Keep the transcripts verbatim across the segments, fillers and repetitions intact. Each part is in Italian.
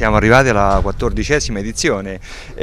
Siamo arrivati alla quattordicesima edizione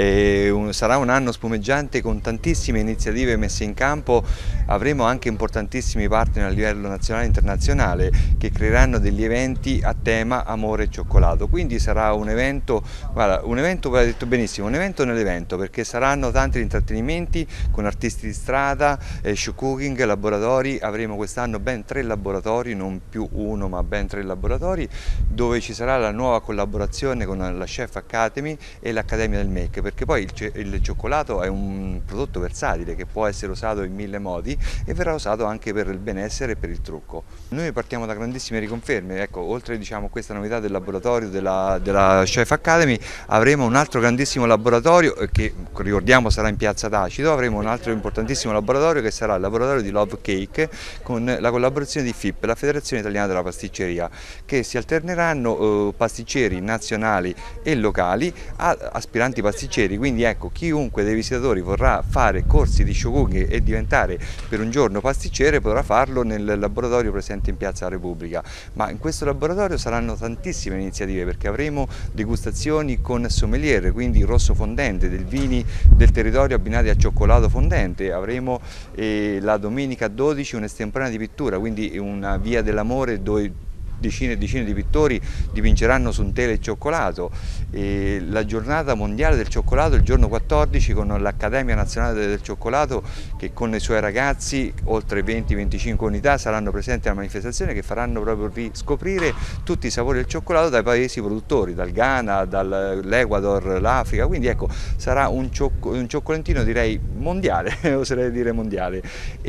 e un- sarà un anno spumeggiante con tantissime iniziative messe in campo. Avremo anche importantissimi partner a livello nazionale e internazionale che creeranno degli eventi a tema amore e cioccolato. Quindi sarà un evento, guarda, un evento, hai detto benissimo, un evento nell'evento, perché saranno tanti intrattenimenti con artisti di strada, eh, show cooking, laboratori. Avremo quest'anno ben tre laboratori, non più uno ma ben tre laboratori, dove ci sarà la nuova collaborazione con la Chef Academy e l'Accademia del Make, perché poi il, il cioccolato è un prodotto versatile che può essere usato in mille modi e verrà usato anche per il benessere e per il trucco. Noi partiamo da grandissime riconferme, ecco, oltre diciamo, a questa novità del laboratorio della, della Chef Academy, avremo un altro grandissimo laboratorio che ricordiamo sarà in Piazza Tacito. Avremo un altro importantissimo laboratorio che sarà il laboratorio di Love Cake con la collaborazione di F I P, la Federazione Italiana della Pasticceria, che si alterneranno eh, pasticceri nazionali e locali a aspiranti pasticceri. Quindi ecco, chiunque dei visitatori vorrà fare corsi di show cooking e diventare per un giorno pasticcere potrà farlo nel laboratorio presente in Piazza Repubblica. Ma in questo laboratorio saranno tantissime iniziative, perché avremo degustazioni con sommelier, quindi rosso fondente, del vini del territorio abbinati a cioccolato fondente. Avremo eh, la domenica dodici un'estemporanea di pittura, quindi una via dell'amore dove decine e decine di pittori dipingeranno su un tela il cioccolato. E la giornata mondiale del cioccolato il giorno quattordici con l'Accademia Nazionale del Cioccolato, che con i suoi ragazzi, oltre venti venticinque unità, saranno presenti alla manifestazione, che faranno proprio riscoprire tutti i sapori del cioccolato dai paesi produttori, dal Ghana, dall'Ecuador, l'Africa. Quindi ecco, sarà un, ciocco, un cioccolentino direi mondiale, oserei dire mondiale.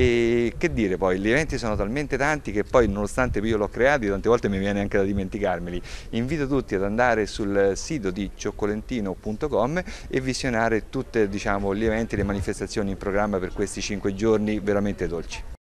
E che dire, poi gli eventi sono talmente tanti che poi, nonostante io l'ho creati, tante volte mi viene anche da dimenticarmeli. Invito tutti ad andare sul sito di cioccolentino punto com e visionare tutti diciamo, gli eventi e le manifestazioni in programma per questi cinque giorni veramente dolci.